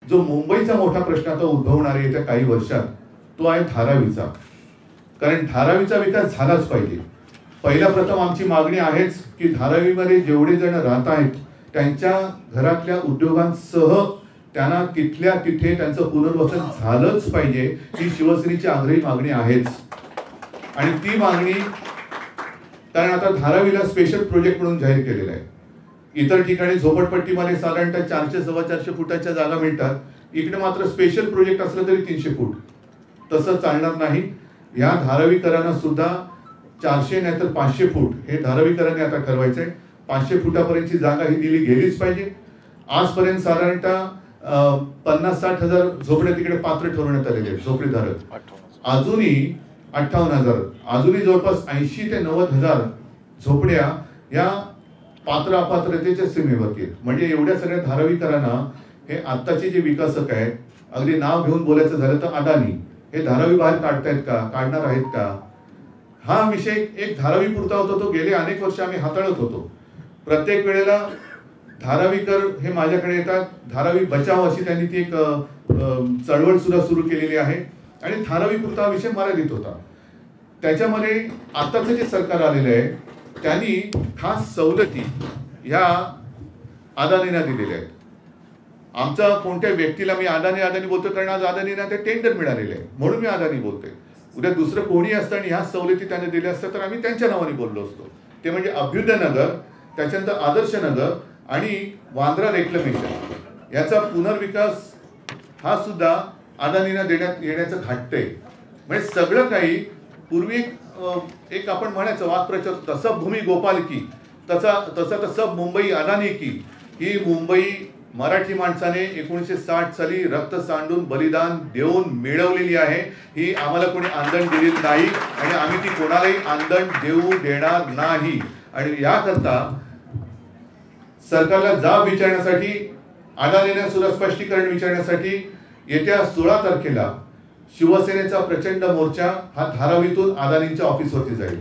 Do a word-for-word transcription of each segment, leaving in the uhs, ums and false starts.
जो मुंबईचा मोठा प्रश्न आता उद्भवणार आहे येत्या काही वर्षात तो आहे धारावीचा. कारण धारावीचा विकास झालाच पाहिजे. पहिल्या प्रथम आमची मागणी आहेच की धारावीमध्ये जेवढे जण राहत आहेत त्यांच्या घरातल्या उद्योगांसह त्यांना तिथल्या तिथे त्यांचं पुनर्वसन झालंच पाहिजे. ही शिवसेनेची आग्रही मागणी आहेच. आणि ती मागणी कारण आता धारावीला स्पेशल प्रोजेक्ट म्हणून जाहीर केलेला आहे. इतर ठिकाणी झोपडपट्टीमध्ये साधारणतः चारशे सव्वा चारशे फुटाच्या जागा मिळतात. इकडे मात्र स्पेशल प्रोजेक्ट असलं तरी तीनशे फूट. तसं चालणार नाही. या धारावीकरांना सुद्धा चारशे नाही तर पाचशे फूट हे धारावीकरांनी आता ठरवायचं आहे. पाचशे फुटापर्यंतची जागा ही दिली गेलीच पाहिजे. आजपर्यंत साधारणतः पन्नास साठ हजार झोपड्या तिकडे पात्र ठरवण्यात आलेले आहेत झोपडीधारक. अजूनही अठ्ठावन्न हजार अजूनही जवळपास ऐंशी ते नव्वद हजार झोपड्या या पात्र अपात्रतेच्या सीमेवरती आहेत. म्हणजे एवढ्या सगळ्या धारावीकरांना हे आत्ताचे जे विकासक आहेत अगदी नाव घेऊन बोलायचं झालं तर अदानी हे धारावी बाहेर काढतायत का, काढणार आहेत का, हा विषय एक धारावी पुरता होता. तो गेले अनेक वर्ष आम्ही हाताळत होतो. प्रत्येक वेळेला धारावीकर हे माझ्याकडे येतात. धारावी बचाव अशी त्यांनी ती एक चळवळ सुद्धा सुरू केलेली आहे आणि धारावी पुरता हा विषय मर्यादित होता. त्याच्यामध्ये आताचं जे सरकार आलेलं आहे त्यांनी खास सवलती ह्या अदानींना दिलेल्या आहेत. आमचा कोणत्या व्यक्तीला मी अदानी अदानी बोलतो कारण आज अदानींना ते टेंडर मिळालेले आहे म्हणून मी अदानी बोलतोय. उद्या दुसरं कोणी असतं आणि ह्या सवलती त्यांनी दिल्या असतं तर आम्ही त्यांच्या नावाने बोललो असतो. ते म्हणजे अभ्युदय नगर, त्याच्यानंतर आदर्श नगर आणि वांद्रा रेक्लेमेशन याचा पुनर्विकास हा सुद्धा अदानींना देण्यात येण्याचं घाटतंय. म्हणजे सगळं काही पूर्वी एक आपण म्हणायचं वाक्प्रचार तसं भूमी गोपाल की तसा तसा तसं मुंबई अदानी की. ही मुंबई मराठी माणसाने एकोणीसशे साठ साली रक्त सांडून बलिदान देऊन मिळवलेली आहे. ही आम्हाला कोणी आंदण दिलेली नाही आणि आम्ही ती कोणालाही आंदण देऊ देणार नाही. आणि याकरता सरकारला जाब विचारण्यासाठी अदानीने सुद्धा स्पष्टीकरण विचारण्यासाठी येत्या सोळा तारखेला शिवसेनेचा प्रचंड मोर्चा हा धारावीतून अदानींच्या ऑफिसवरती जाईल.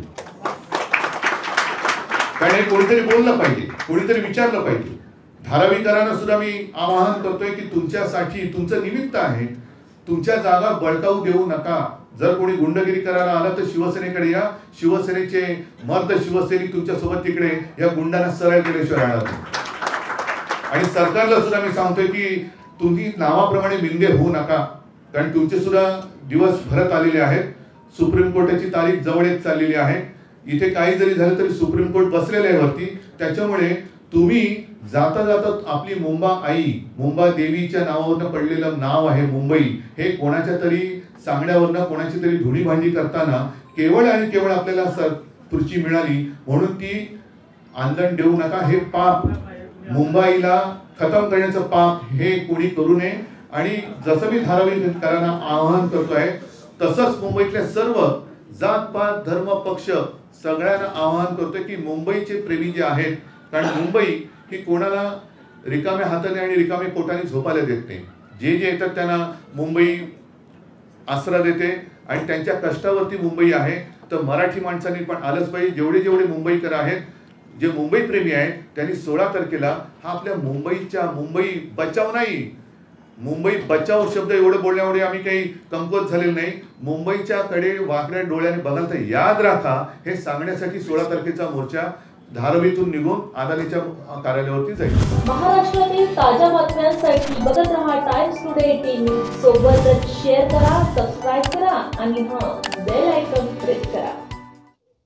कारण हे कोणीतरी बोललं पाहिजे, कोणीतरी विचारलं पाहिजे. धारावीकरांना सुद्धा मी आवाहन करतोय की तुमच्यासाठी तुमचं निमित्त आहे. तुमच्या जागा बळकावू देऊ नका. जर कोणी गुंडगिरी करायला आला तर शिवसेनेकडे या. शिवसेनेचे मर्द शिवसैनिक तुमच्या सोबत तिकडे या गुंडांना सरळ केल्याशिवाय राहणार नाही. आणि सरकारला सुद्धा मी सांगतोय की तुम्ही नावाप्रमाणे मिंदे होऊ नका. कारण तुमचे सुद्धा दिवस भरत आलेले आहेत. सुप्रीम कोर्टाची तारीख जवळ येत चाललेली आहे. इथे काही जरी झालं तरी सुप्रीम कोर्ट बसलेलं आहे वरती. त्याच्यामुळे तुम्ही जाता जाता आपली मुंबा आई मुंबा देवीच्या नावावरनं पडलेलं नाव आहे मुंबई हे कोणाच्या तरी सांगण्यावरनं कोणाची तरी धुणी भांडी करताना केवळ आणि केवळ आपल्याला सर खुर्ची मिळाली म्हणून ती आंदण देऊ नका. हे पाप मुंबईला खतम करण्याचं पाप हे कोणी करू नये. आणि जसं मी धारावीकरांना आवाहन करतोय तसंच मुंबईतल्या सर्व जातपात धर्म पक्ष सगळ्यांना आवाहन करतोय की मुंबईचे प्रेमी जे आहेत कारण मुंबई ही कोणाला रिकाम्या हाताने आणि रिकाम्या पोटाने झोपायला देत नाही. जे जे येतात त्यांना मुंबई आसरा देते आणि त्यांच्या कष्टावरती मुंबई आहे. तर मराठी माणसांनी पण आलंच पाहिजे. जेवढे जेवढे मुंबईकर आहेत जे मुंबई प्रेमी आहेत त्यांनी सोळा तारखेला हा आपल्या मुंबईच्या मुंबई बचाव नाही मुंबई बचाव शब्द एवढं बोलण्यामुळे आम्ही काही कमकुवत झालेलं नाही. मुंबईच्या कडे वाकड्या डोळ्याने बघाल तर याद राखा हे सांगण्यासाठी सोळा तारखेचा मोर्चा धारावीतून निघून अदानीच्या कार्यालयावरती जाईल. महाराष्ट्रातील ताज्या बातम्यांसाठी बघत रहा टाइम्स टुडे टीव्ही. सोबतच शेअर करा, सबस्क्राईब करा आणि हां बेल आयकॉन